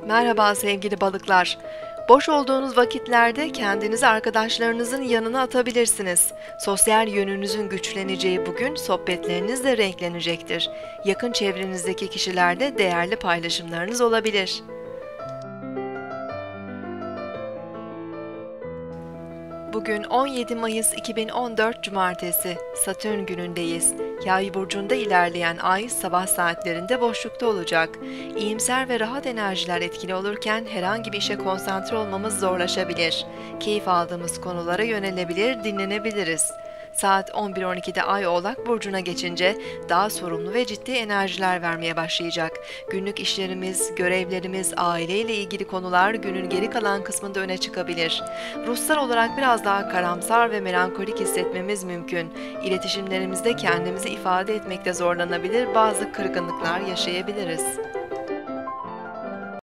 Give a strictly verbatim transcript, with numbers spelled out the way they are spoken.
Merhaba sevgili balıklar. Boş olduğunuz vakitlerde kendinizi arkadaşlarınızın yanına atabilirsiniz. Sosyal yönünüzün güçleneceği bugün sohbetleriniz de renklenecektir. Yakın çevrenizdeki kişilerle değerli paylaşımlarınız olabilir. Bugün on yedi Mayıs iki bin on dört Cumartesi, Satürn günündeyiz. Yay burcunda ilerleyen ay sabah saatlerinde boşlukta olacak. İyimser ve rahat enerjiler etkili olurken herhangi bir işe konsantre olmamız zorlaşabilir. Keyif aldığımız konulara yönelebilir, dinlenebiliriz. Saat on bir on ikide Ay Oğlak burcuna geçince daha sorumlu ve ciddi enerjiler vermeye başlayacak. Günlük işlerimiz, görevlerimiz, aileyle ilgili konular günün geri kalan kısmında öne çıkabilir. Ruhsal olarak biraz daha karamsar ve melankolik hissetmemiz mümkün. İletişimlerimizde kendimizi ifade etmekte zorlanabilir, bazı kırgınlıklar yaşayabiliriz.